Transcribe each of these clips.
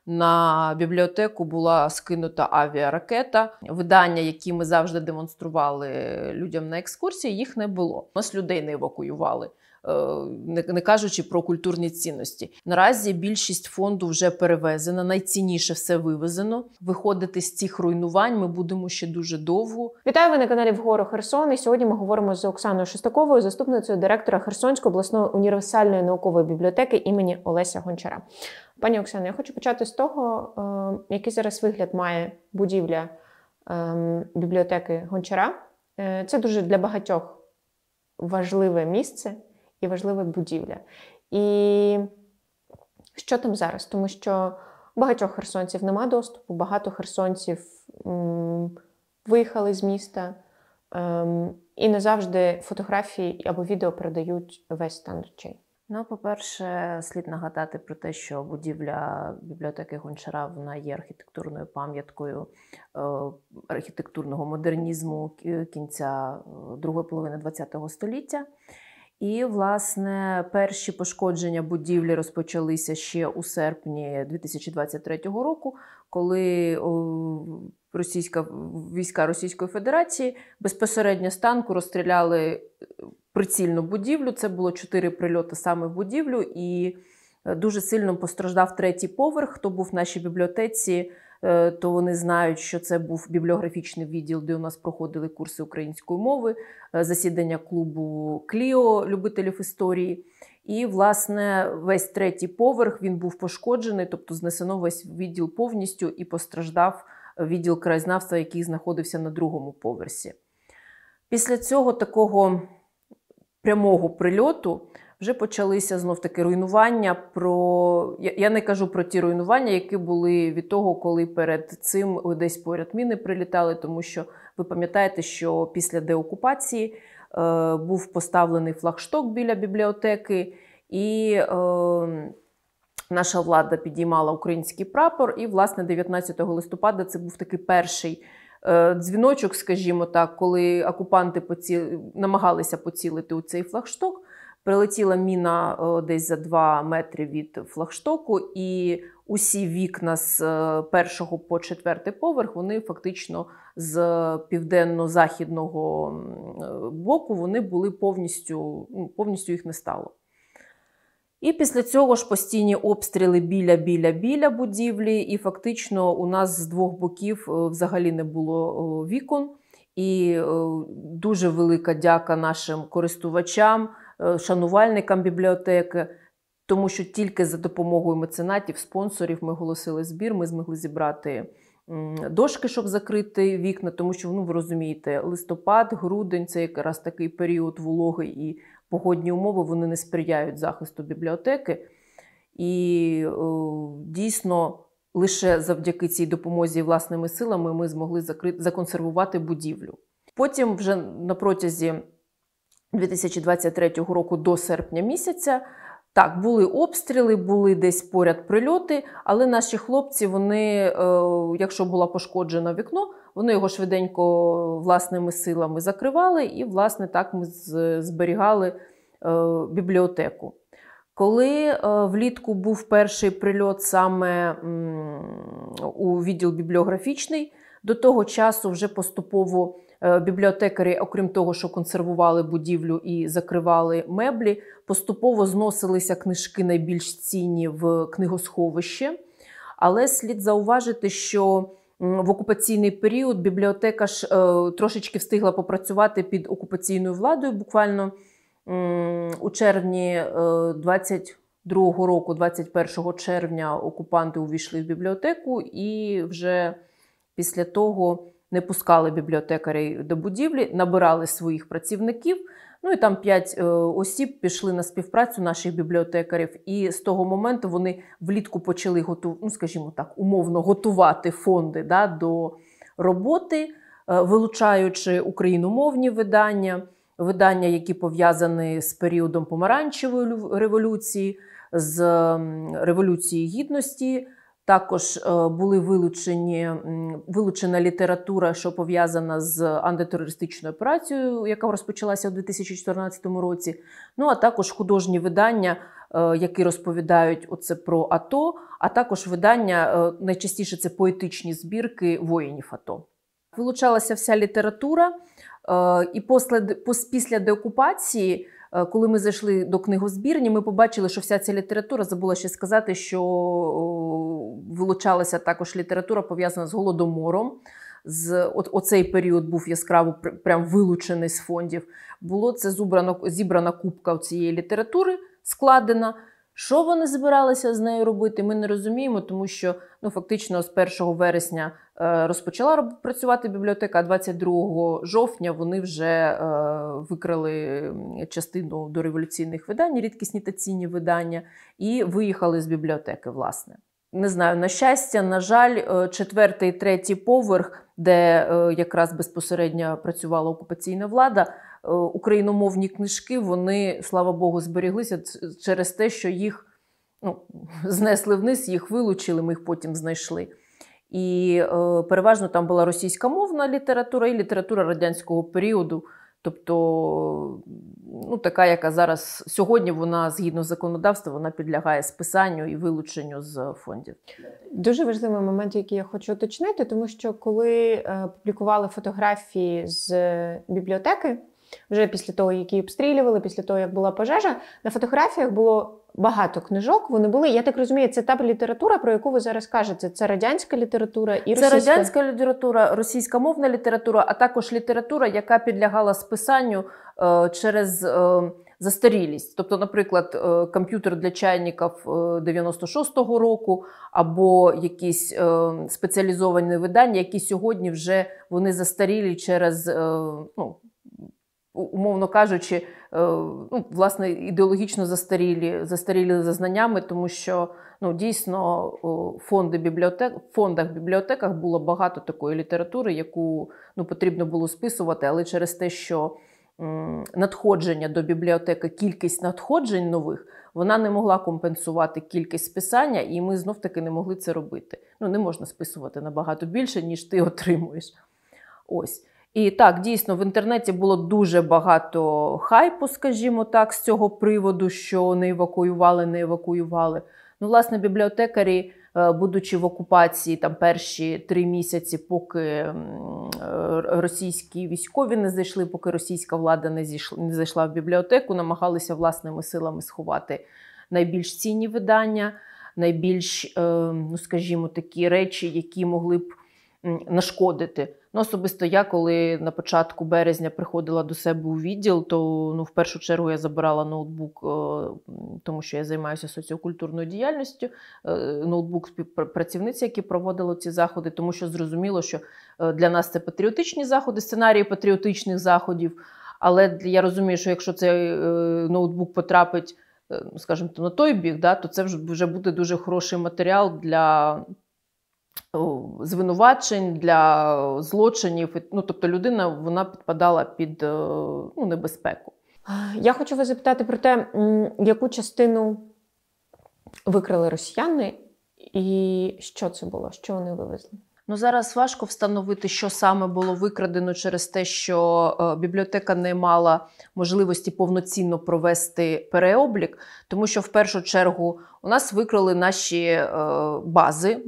на бібліотеку була скинута авіаракета. Видання, які ми завжди демонстрували людям на екскурсії, їх не було. Нас людей не евакуювали. Не кажучи про культурні цінності. Наразі більшість фонду вже перевезена, найцінніше все вивезено. Виходити з цих руйнувань ми будемо ще дуже довго. Вітаю, ви на каналі «Вгору Херсон», і сьогодні ми говоримо з Оксаною Шестаковою, заступницею директора Херсонської обласної універсальної наукової бібліотеки імені Олеся Гончара. Пані Оксано, я хочу почати з того, який зараз вигляд має будівля бібліотеки Гончара. Це дуже для багатьох важливе місце і важлива будівля. І що там зараз? Тому що багатьох херсонців нема доступу, багато херсонців виїхали з міста, і не завжди фотографії або відео передають весь стан речей. Ну, по-перше, слід нагадати про те, що будівля бібліотеки Гончара, вона є архітектурною пам'яткою архітектурного модернізму кінця другої половини ХХ століття. І, власне, перші пошкодження будівлі розпочалися ще у серпні 2023 року, коли війська Російської Федерації безпосередньо з танку розстріляли прицільну будівлю. Це було 4 прильоти саме в будівлю, і дуже сильно постраждав 3-й поверх. Хто був в нашій бібліотеці, то вони знають, що це був бібліографічний відділ, де у нас проходили курси української мови, засідання клубу «Кліо» любителів історії. І, власне, весь 3-й поверх, він був пошкоджений, тобто знесено весь відділ повністю, і постраждав відділ краєзнавства, який знаходився на 2-му поверсі. Після цього такого прямого прильоту вже почалися знов-таки руйнування. Я не кажу про ті руйнування, які були від того, коли перед цим десь поряд міни прилітали, тому що ви пам'ятаєте, що після деокупації був поставлений флагшток біля бібліотеки, і наша влада підіймала український прапор, і, власне, 19 листопада це був такий перший дзвіночок, скажімо так, коли окупанти намагалися поцілити у цей флагшток. Прилетіла міна десь за 2 метри від флагштоку, і усі вікна з 1-го по 4-й поверх, вони фактично з південно-західного боку, вони були повністю їх не стало. І після цього ж постійні обстріли біля будівлі, і фактично у нас з 2 боків взагалі не було вікон. І дуже велика дяка нашим користувачам, шанувальникам бібліотеки, тому що тільки за допомогою меценатів, спонсорів ми оголосили збір, ми змогли зібрати дошки, щоб закрити вікна, тому що, ви розумієте, листопад, грудень – це якраз такий період вологий, і погодні умови, вони не сприяють захисту бібліотеки. І дійсно, лише завдяки цій допомозі власними силами ми змогли законсервувати будівлю. Потім вже на протязі 2023 року до серпня місяця, так, були обстріли, були десь поряд прильоти, але наші хлопці, вони, якщо було пошкоджено вікно, вони його швиденько власними силами закривали, і, власне, так ми зберігали бібліотеку. Коли влітку був перший прильот саме у відділ бібліографічний, до того часу вже поступово бібліотекарі, окрім того, що консервували будівлю і закривали меблі, поступово зносилися книжки найбільш цінні в книгосховище. Але слід зауважити, що в окупаційний період бібліотека ж трошечки встигла попрацювати під окупаційною владою. Буквально у червні 22-го року, 21 червня, окупанти увійшли в бібліотеку і вже після того не пускали бібліотекарів до будівлі, набирали своїх працівників. Ну і там 5 осіб пішли на співпрацю наших бібліотекарів. І з того моменту вони влітку почали, скажімо так, умовно готувати фонди до роботи, вилучаючи україномовні видання, які пов'язані з періодом Помаранчевої революції, з Революцією Гідності. Також були вилучена література, що пов'язана з антитерористичною операцією, яка розпочалася у 2014 році. Ну, а також художні видання, які розповідають оце про АТО, а також видання, найчастіше це поетичні збірки воїнів АТО. Вилучалася вся література, і після деокупації, коли ми зайшли до книгозбірні, ми побачили, що вся ця література, забула ще сказати, що вилучалася також література, пов'язана з Голодомором. Оцей період був яскраво прям вилучений з фондів. Було це зібрана купка цієї літератури, складена. Що вони збиралися з нею робити, ми не розуміємо, тому що фактично з 1 вересня розпочала працювати бібліотека, а 22 жовтня вони вже викрали частину дореволюційних видань, рідкісні та цінні видання, і виїхали з бібліотеки, власне. Не знаю, на щастя, на жаль, 4-й, 3-й поверх, де якраз безпосередньо працювала окупаційна влада, україномовні книжки, вони, слава Богу, зберіглися через те, що їх знесли вниз, їх вилучили, ми їх потім знайшли. І переважно там була російськомовна література і література радянського періоду, тобто така, яка зараз, сьогодні вона, згідно законодавства, вона підлягає списанню і вилученню з фондів. Дуже важливий момент, який я хочу уточнити, тому що коли публікували фотографії з бібліотеки, вже після того, як її обстрілювали, після того, як була пожежа, на фотографіях було багато книжок. Вони були, я так розумію, це та література, про яку ви зараз кажете. Це радянська література і російська? Це радянська література, російськомовна література, а також література, яка підлягала списанню через застарілість. Тобто, наприклад, комп'ютер для чайників 96-го року, або якісь спеціалізовані видання, які сьогодні вже вони застарілі через, умовно кажучи, власне, ідеологічно застарілі за знаннями, тому що дійсно в фондах, бібліотеках було багато такої літератури, яку потрібно було списувати, але через те, що надходження до бібліотеки, кількість надходжень нових, вона не могла компенсувати кількість списання, і ми знов-таки не могли це робити. Не можна списувати набагато більше, ніж ти отримуєш. Ось. І так, дійсно, в інтернеті було дуже багато хайпу, скажімо так, з цього приводу, що не евакуювали. Власне, бібліотекарі, будучи в окупації перші 3 місяці, поки російські військові не зайшли, поки російська влада не зайшла в бібліотеку, намагалися власними силами сховати найбільш цінні видання, найбільш, скажімо, такі речі, які могли б нашкодити. Особисто я, коли на початку березня приходила до себе у відділ, то в першу чергу я забирала ноутбук, тому що я займаюся соціокультурною діяльністю, ноутбук співпрацівниці, які проводили ці заходи, тому що зрозуміло, що для нас це патріотичні заходи, сценарії патріотичних заходів, але я розумію, що якщо цей ноутбук потрапить, скажімо, на той бік, то це вже буде дуже хороший матеріал для звинувачень, для злочинів. Тобто людина, вона підпадала під небезпеку. Я хочу вас запитати про те, яку частину викрали росіяни і що це було, що вони вивезли? Зараз важко встановити, що саме було викрадено через те, що бібліотека не мала можливості повноцінно провести переоблік, тому що в першу чергу у нас викрали наші бази,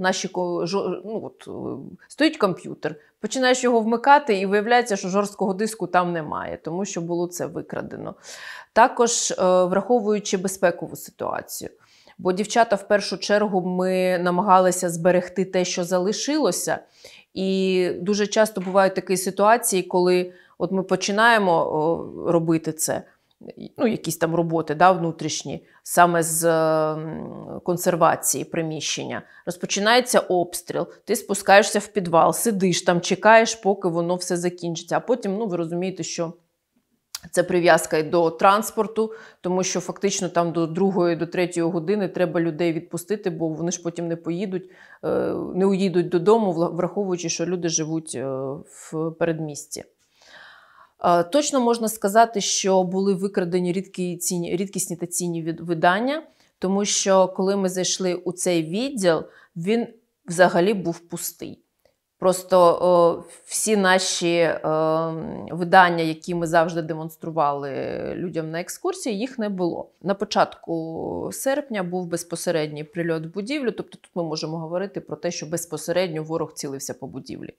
стоїть комп'ютер, починаєш його вмикати і виявляється, що жорсткого диску там немає, тому що було це викрадено. Також враховуючи безпекову ситуацію. Бо дівчата, в першу чергу, ми намагалися зберегти те, що залишилося. І дуже часто бувають такі ситуації, коли ми починаємо робити це, якісь там роботи внутрішні, саме з консервації приміщення. Розпочинається обстріл, ти спускаєшся в підвал, сидиш там, чекаєш, поки воно все закінчиться. А потім, ви розумієте, що це прив'язка і до транспорту, тому що фактично там до 2-ї, до 3-ї години треба людей відпустити, бо вони ж потім не уїдуть додому, враховуючи, що люди живуть в передмісті. Точно можна сказати, що були викрадені рідкісні та цінні видання, тому що коли ми зайшли у цей відділ, він взагалі був пустий. Просто всі наші видання, які ми завжди демонстрували людям на екскурсії, їх не було. На початку серпня був безпосередній прильот в будівлю, тобто тут ми можемо говорити про те, що безпосередньо ворог цілився по будівлі.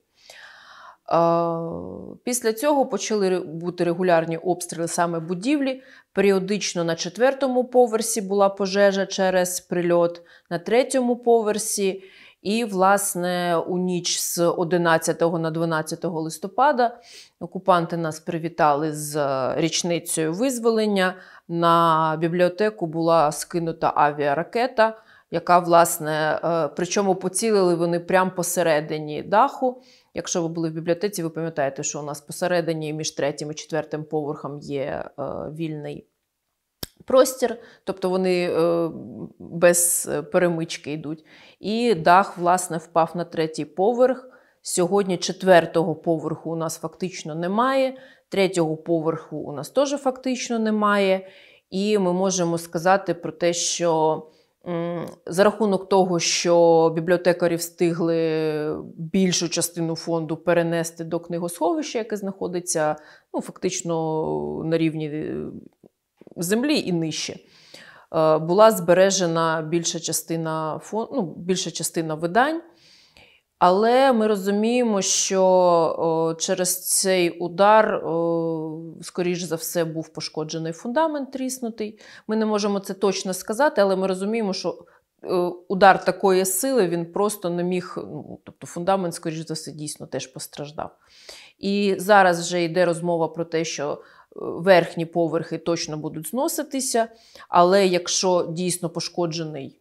Після цього почали бути регулярні обстріли саме будівлі. Періодично на 4-му поверсі була пожежа через прильот, на 3-му поверсі. І, власне, у ніч з 11 на 12 листопада окупанти нас привітали з річницею визволення. На бібліотеку була скинута авіаракета, яка, власне, причому поцілили вони прямо посередині даху. Якщо ви були в бібліотеці, ви пам'ятаєте, що у нас посередині між 3-м і 4-м поверхом є вільний простір, тобто вони без перемички йдуть. І дах, власне, впав на 3-й поверх. Сьогодні 4-го поверху у нас фактично немає, 3-го поверху у нас теж фактично немає. І ми можемо сказати про те, що за рахунок того, що бібліотекарі встигли більшу частину фонду перенести до книгосховища, яке знаходиться фактично на рівні землі і нижче, була збережена більша частина видань. Але ми розуміємо, що через цей удар, скоріш за все, був пошкоджений фундамент, тріснутий. Ми не можемо це точно сказати, але ми розуміємо, що удар такої сили, він просто не міг, тобто фундамент, скоріш за все, дійсно теж постраждав. І зараз вже йде розмова про те, що верхні поверхи точно будуть зноситися, але якщо дійсно пошкоджений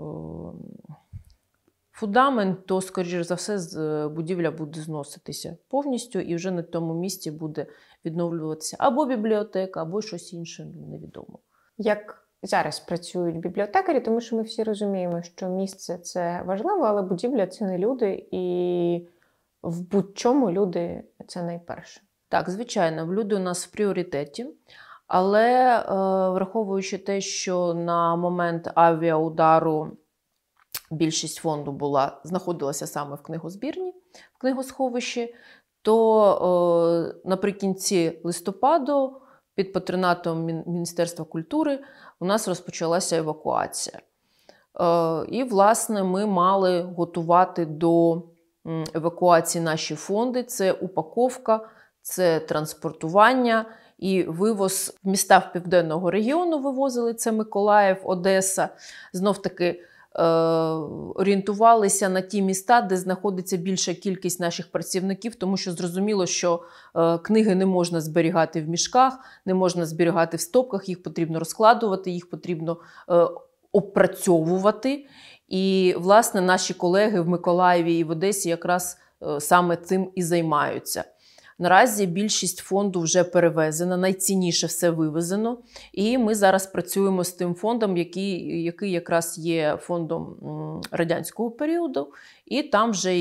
фундамент, то, скоріш за все, будівля буде зноситися повністю і вже на тому місці буде відновлюватися або бібліотека, або щось інше, невідомо. Як зараз працюють бібліотекарі, тому що ми всі розуміємо, що місце – це важливо, але будівля – це не люди, і в будь-чому люди – це найперше. Так, звичайно, люди у нас в пріоритеті, але враховуючи те, що на момент авіаудару більшість фонду знаходилася саме в книгозбірні, в книгосховищі, то наприкінці листопаду під патронатом Міністерства культури у нас розпочалася евакуація. І, власне, ми мали готувати до евакуації наші фонди. Це упаковка, це транспортування і вивоз в міста Південного регіону вивозили, це Миколаїв, Одеса. Знов-таки орієнтувалися на ті міста, де знаходиться більша кількість наших працівників, тому що зрозуміло, що книги не можна зберігати в мішках, не можна зберігати в стопках, їх потрібно розкладувати, їх потрібно опрацьовувати. І, власне, наші колеги в Миколаєві і в Одесі якраз саме цим і займаються. Наразі більшість фонду вже перевезена, найцінніше все вивезено. І ми зараз працюємо з тим фондом, який якраз є фондом радянського періоду. І там вже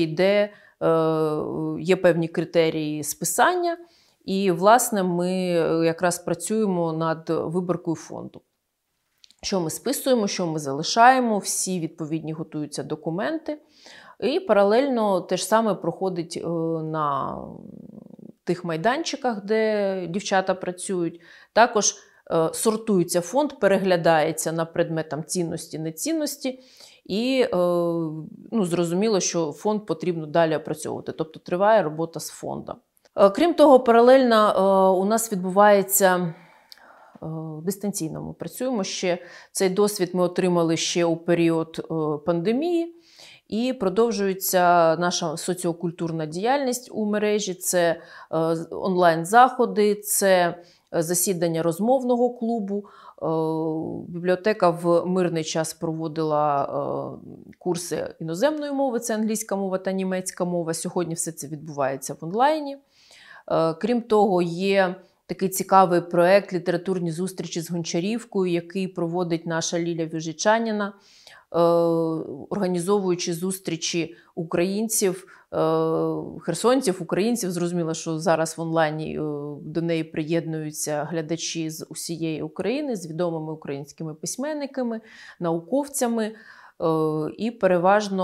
є певні критерії списання. І, власне, ми якраз працюємо над вибіркою фонду. Що ми списуємо, що ми залишаємо, всі відповідні готуються документи. І паралельно те ж саме проходить на тих майданчиках, де дівчата працюють. Також сортується фонд, переглядається на предмет цінності, нецінності. І зрозуміло, що фонд потрібно далі опрацьовувати. Тобто триває робота з фондом. Крім того, паралельно у нас відбувається дистанційно. Ми працюємо ще. Цей досвід ми отримали ще у період пандемії. І продовжується наша соціокультурна діяльність у мережі. Це онлайн-заходи, це засідання розмовного клубу. Бібліотека в мирний час проводила курси іноземної мови, це англійська мова та німецька мова. Сьогодні все це відбувається в онлайні. Крім того, є такий цікавий проєкт «Літературні зустрічі з Гончарівкою», який проводить наша Ліля Віжичаніна, організовуючи зустрічі українців, херсонців, українців. Зрозуміло, що зараз в онлайні до неї приєднуються глядачі з усієї України, з відомими українськими письменниками, науковцями. І переважно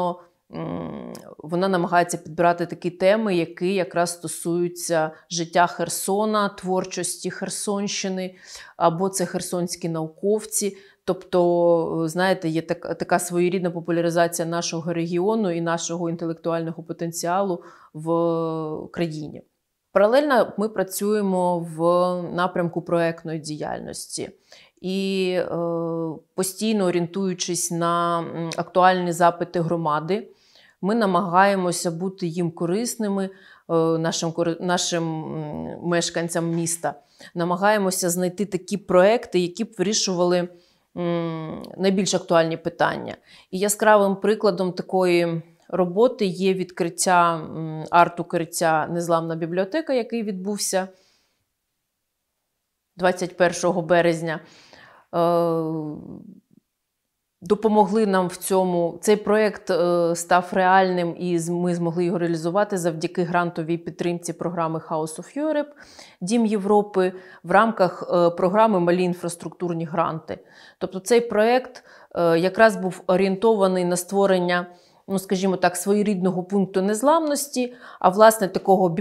вона намагається підбирати такі теми, які якраз стосуються життя Херсона, творчості Херсонщини, або це херсонські науковці. Тобто, знаєте, є така своєрідна популяризація нашого регіону і нашого інтелектуального потенціалу в країні. Паралельно ми працюємо в напрямку проектної діяльності. І постійно орієнтуючись на актуальні запити громади, ми намагаємося бути їм корисними, нашим мешканцям міста. Намагаємося знайти такі проекти, які б вирішували найбільш актуальні питання. І яскравим прикладом такої роботи є відкриття арт-укриття «Незламна бібліотека», який відбувся 21 березня. Допомогли нам в цьому. Цей проєкт став реальним, і ми змогли його реалізувати завдяки грантовій підтримці програми House of Europe, Дім Європи, в рамках програми «Малі інфраструктурні гранти». Тобто цей проєкт якраз був орієнтований на створення, ну, скажімо так, своєрідного пункту незламності, а власне такого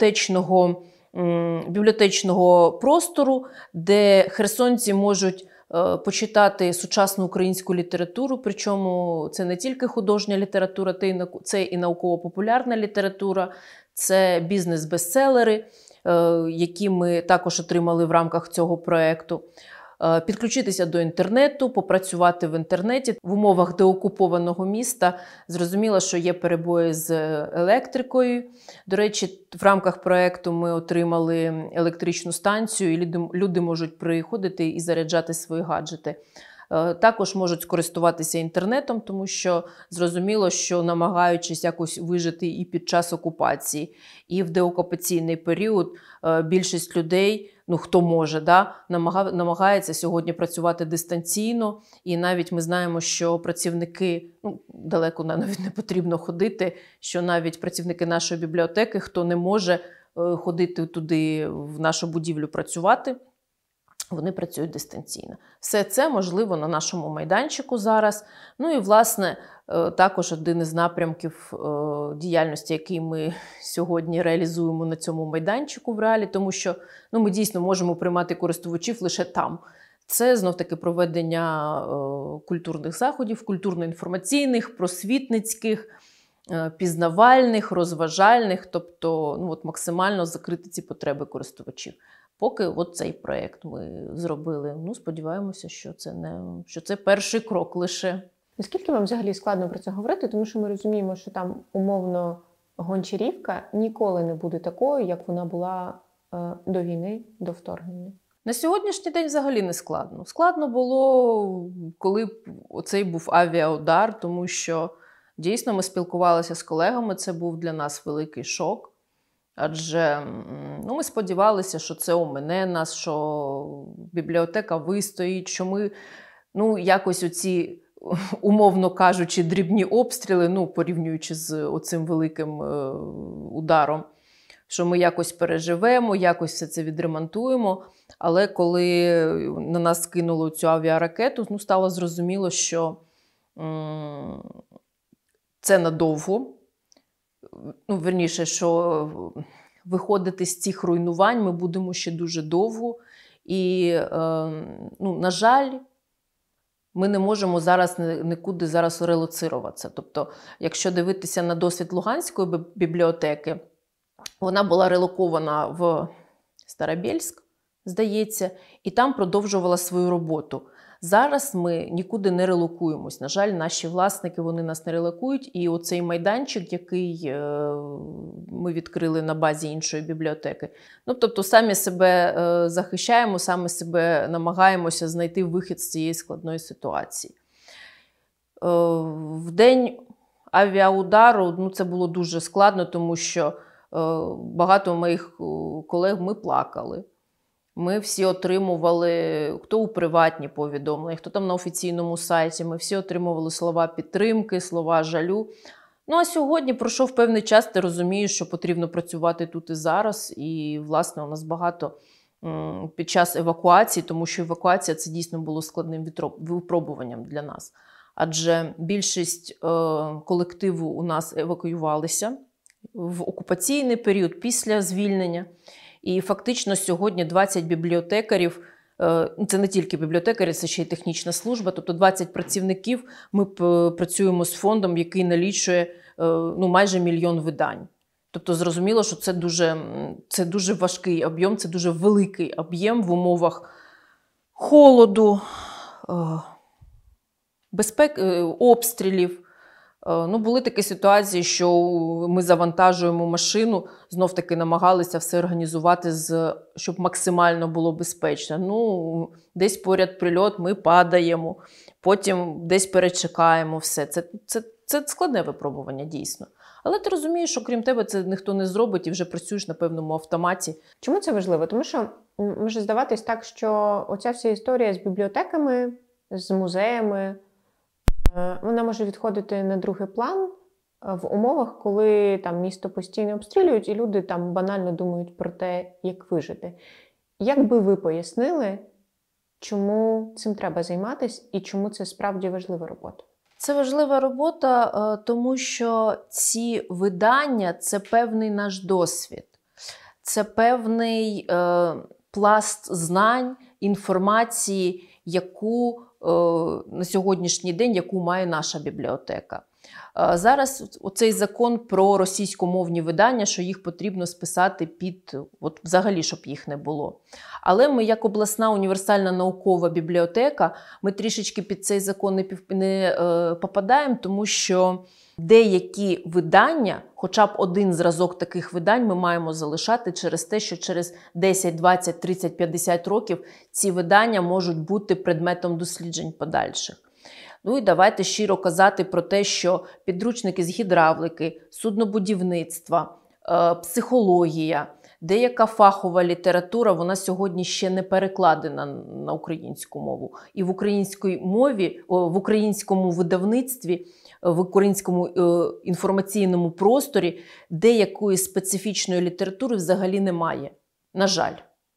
бібліотечного простору, де херсонці можуть почитати сучасну українську літературу, причому це не тільки художня література, це і науково-популярна література, це бізнес-бестселери, які ми також отримали в рамках цього проєкту. Підключитися до інтернету, попрацювати в інтернеті. В умовах деокупованого міста зрозуміло, що є перебої з електрикою. До речі, в рамках проєкту ми отримали електричну станцію, і люди можуть приходити і заряджати свої гаджети. Також можуть скористуватися інтернетом, тому що зрозуміло, що намагаючись якось вижити і під час окупації, і в деокупаційний період, більшість людей, ну хто може, намагається сьогодні працювати дистанційно. І навіть ми знаємо, що працівники, далеко навіть не потрібно ходити, що навіть працівники нашої бібліотеки, хто не може ходити туди, в нашу будівлю працювати, вони працюють дистанційно. Все це можливо на нашому майданчику зараз. Ну і, власне, також один із напрямків діяльності, який ми сьогодні реалізуємо на цьому майданчику в реалі, тому що ми дійсно можемо приймати користувачів лише там. Це, знов-таки, проведення культурних заходів, культурно-інформаційних, просвітницьких, пізнавальних, розважальних, тобто максимально закрити ці потреби користувачів. Поки цей проєкт ми зробили. Сподіваємося, що це перший крок лише. Наскільки вам взагалі складно про це говорити? Тому що ми розуміємо, що там умовно Гончарівка ніколи не буде такою, як вона була до війни, до вторгнення. На сьогоднішній день взагалі не складно. Складно було, коли оцей був авіаудар, тому що дійсно ми спілкувалися з колегами, це був для нас великий шок. Адже ми сподівалися, що це омине нас, що бібліотека вистоїть, що ми якось оці, умовно кажучи, дрібні обстріли, порівнюючи з оцим великим ударом, що ми якось переживемо, якось все це відремонтуємо. Але коли на нас скинули цю авіаракету, стало зрозуміло, що це надовго. Вірніше, що виходити з цих руйнувань ми будемо ще дуже довго. І, на жаль, ми не можемо зараз нікуди релоцируватися. Тобто, якщо дивитися на досвід Луганської бібліотеки, вона була релокована в Старобєльськ, здається, і там продовжувала свою роботу. Зараз ми нікуди не релокуємось. На жаль, наші власники, вони нас не релокують. І оцей майданчик, який ми відкрили на базі іншої бібліотеки. Тобто самі себе захищаємо, самі себе намагаємося знайти вихід з цієї складної ситуації. В день авіаудару це було дуже складно, тому що багато моїх колег, ми плакали. Ми всі отримували, хто у приватні повідомлення, хто там на офіційному сайті, ми всі отримували слова підтримки, слова жалю. А сьогодні пройшов певний час, ти розумієш, що потрібно працювати тут і зараз. І, власне, у нас багато під час евакуації, тому що евакуація – це дійсно було складним випробуванням для нас. адже більшість колективу у нас евакуювалися в окупаційний період після звільнення. І фактично сьогодні 20 бібліотекарів, це не тільки бібліотекарі, це ще й технічна служба, тобто 20 працівників ми працюємо з фондом, який налічує майже 1 мільйон видань. Тобто зрозуміло, що це дуже важкий об'єм, це дуже великий об'єм в умовах холоду, обстрілів. Були такі ситуації, що ми завантажуємо машину, знов-таки намагалися все організувати, щоб максимально було безпечно. Десь поряд прильот, ми падаємо, потім десь перечекаємо все. Це складне випробування, дійсно. Але ти розумієш, що крім тебе це ніхто не зробить і вже працюєш на певному автоматі. Чому це важливо? Тому що може здаватись так, що оця вся історія з бібліотеками, з музеями, вона може відходити на другий план в умовах, коли там місто постійно обстрілюють і люди там банально думають про те, як вижити. Як би ви пояснили, чому цим треба займатися і чому це справді важлива робота? Це важлива робота, тому що ці видання – це певний наш досвід. Це певний пласт знань, інформації, яку на сьогоднішній день, яку має наша бібліотека. Зараз оцей закон про російськомовні видання, що їх потрібно списати взагалі, щоб їх не було. Але ми, як обласна універсальна наукова бібліотека, ми трішечки під цей закон не попадаємо, тому що деякі видання, хоча б один зразок таких видань ми маємо залишати через те, що через 10, 20, 30, 50 років ці видання можуть бути предметом досліджень подальших. І давайте щиро казати про те, що підручники з гідравлики, суднобудівництва, психологія, деяка фахова література, вона сьогодні ще не перекладена на українську мову. І в українській мові, в українському видавництві, в українському інформаційному просторі деякої специфічної літератури взагалі немає. На жаль.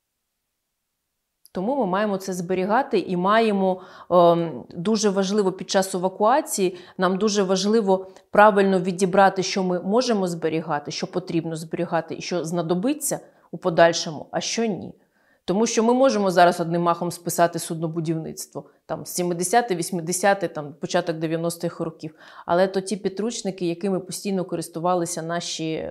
Тому ми маємо це зберігати і маємо, дуже важливо під час евакуації, нам дуже важливо правильно відібрати, що ми можемо зберігати, що потрібно зберігати і що знадобиться у подальшому, а що ні. Тому що ми можемо зараз одним махом списати суднобудівництво, там 70-ті, 80-ті, там початок 90-х років. Але то ті підручники, якими постійно користувалися наші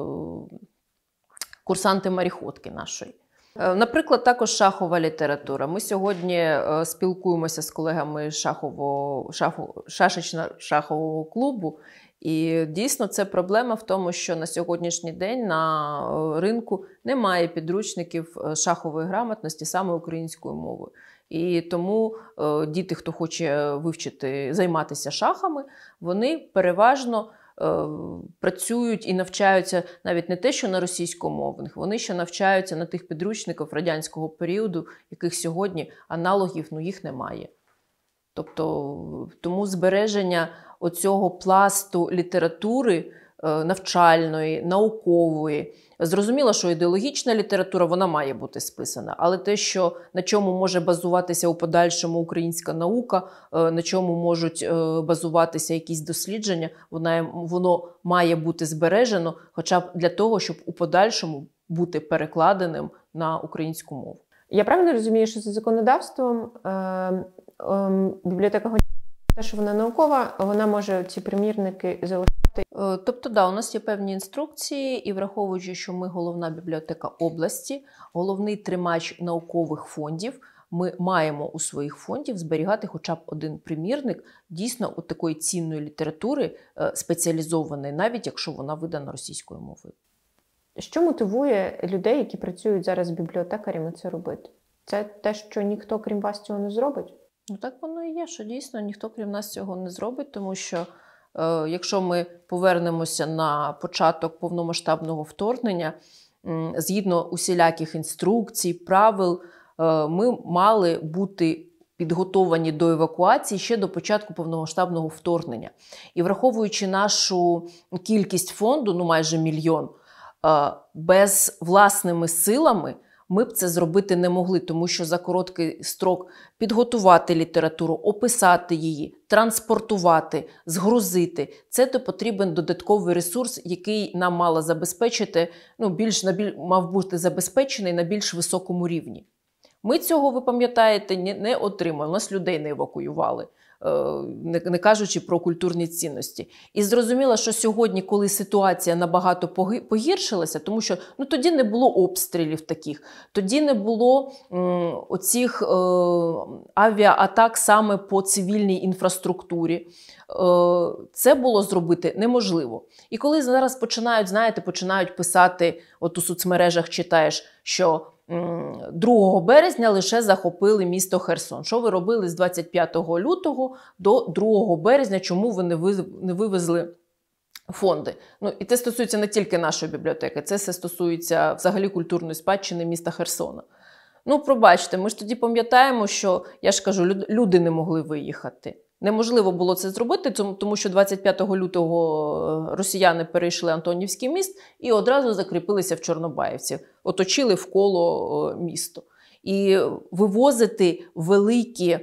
курсанти-моріходки нашої. Наприклад, також шахова література. Ми сьогодні спілкуємося з колегами шашечно-шахового клубу. І дійсно це проблема в тому, що на сьогоднішній день на ринку немає підручників шахової грамотності саме українською мовою. І тому діти, хто хоче займатися шахами, вони переважно працюють і навчаються навіть не те, що на російськомовних, вони ще навчаються на тих підручниках радянського періоду, яких сьогодні аналогів, їх немає. Тобто, тому збереження оцього пласту літератури навчальної, наукової. Зрозуміло, що ідеологічна література, вона має бути списана, але те, що на чому може базуватися у подальшому українська наука, на чому можуть базуватися якісь дослідження, воно має бути збережено, хоча б для того, щоб у подальшому бути перекладеним на українську мову. Я правильно розумію, що за законодавством бібліотека, те, що вона наукова, вона може ці примірники залишати? Тобто, у нас є певні інструкції, і враховуючи, що ми головна бібліотека області, головний тримач наукових фондів, ми маємо у своїх фондів зберігати хоча б один примірник дійсно от такої цінної літератури, спеціалізованої, навіть якщо вона видана російською мовою. Що мотивує людей, які працюють зараз з бібліотекарями, це робити? Це те, що ніхто, крім вас, цього не зробить? Так воно і є, що дійсно ніхто, крім нас, цього не зробить, тому що якщо ми повернемося на початок повномасштабного вторгнення, згідно усіляких інструкцій, правил, ми мали бути підготовані до евакуації ще до початку повномасштабного вторгнення. І враховуючи нашу кількість фонду, майже 1 мільйон, без власними силами ми б це зробити не могли, тому що за короткий строк підготувати літературу, описати її, транспортувати, згрузити – це потрібен додатковий ресурс, який нам мало забезпечити, мав бути забезпечений на більш високому рівні. Ми цього, ви пам'ятаєте, не отримали, нас людей не евакуювали, не кажучи про культурні цінності. І зрозуміло, що сьогодні, коли ситуація набагато погіршилася, тому що тоді не було обстрілів таких, тоді не було оцих авіаатак саме по цивільній інфраструктурі, це було зробити неможливо. І коли зараз починають писати, от у соцмережах читаєш, що 2 березня лише захопили місто Херсон. Що ви робили з 25 лютого до 2 березня? Чому ви не вивезли фонди? І це стосується не тільки нашої бібліотеки, це все стосується взагалі культурної спадщини міста Херсона. Пробачте, ми ж тоді пам'ятаємо, що, я ж кажу, люди не могли виїхати. Неможливо було це зробити, тому що 25 лютого росіяни перейшли Антонівський міст і одразу закріпилися в Чорнобаївці, оточили вколо місто. І вивозити великі,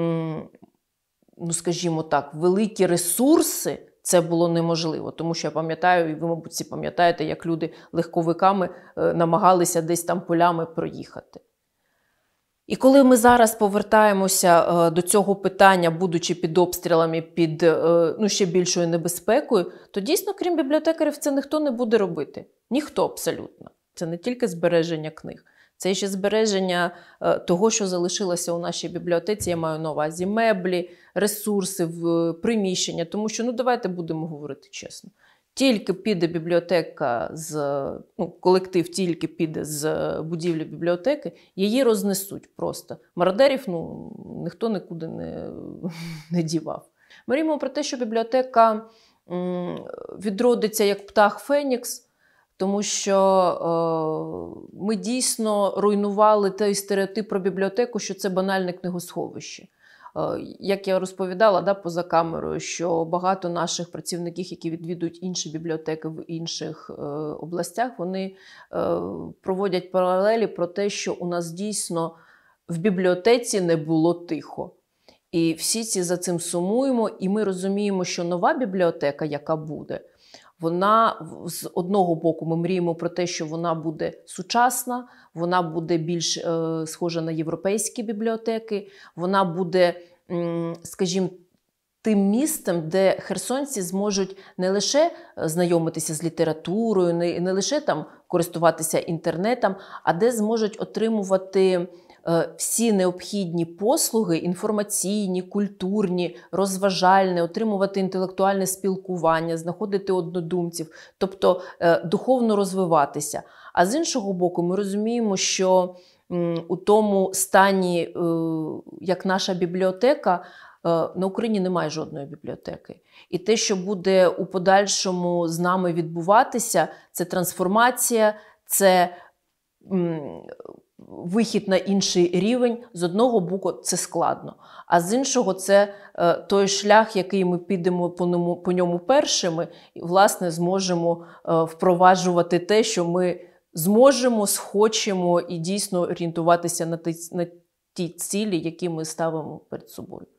скажімо так, великі ресурси це було неможливо. Тому що я пам'ятаю, і ви, мабуть, всі пам'ятаєте, як люди легковиками намагалися десь там полями проїхати. І коли ми зараз повертаємося до цього питання, будучи під обстрілами, під ще більшою небезпекою, то дійсно, крім бібліотекарів, це ніхто не буде робити. Ніхто абсолютно. Це не тільки збереження книг. Це ще збереження того, що залишилося у нашій бібліотеці, я маю на увазі меблі, ресурси, приміщення. Тому що, давайте будемо говорити чесно. Тільки піде бібліотека, колектив тільки піде з будівлі бібліотеки, її рознесуть просто. Мародерів ніхто нікуди не дівав. Ми мріємо про те, що бібліотека відродиться як птах Фенікс, тому що ми дійсно руйнували той стереотип про бібліотеку, що це банальне книгосховище. Як я розповідала поза камерою, що багато наших працівників, які відвідують інші бібліотеки в інших областях, вони проводять паралелі про те, що у нас дійсно в бібліотеці не було тихо. І всі за цим сумуємо, і ми розуміємо, що нова бібліотека, яка буде, вона, з одного боку, ми мріємо про те, що вона буде сучасна, вона буде більш схожа на європейські бібліотеки, вона буде, скажімо, тим містом, де херсонці зможуть не лише знайомитися з літературою, не лише там користуватися інтернетом, а де зможуть отримувати всі необхідні послуги, інформаційні, культурні, розважальні, отримувати інтелектуальне спілкування, знаходити однодумців, тобто духовно розвиватися. А з іншого боку, ми розуміємо, що у тому стані, як наша бібліотека, на Україні немає жодної бібліотеки. І те, що буде у подальшому з нами відбуватися, це трансформація, це вихід на інший рівень. З одного боку, це складно. А з іншого, це той шлях, який ми підемо по ньому першими, і, власне, зможемо впроваджувати те, що ми зможемо, схочемо і дійсно орієнтуватися на ті цілі, які ми ставимо перед собою.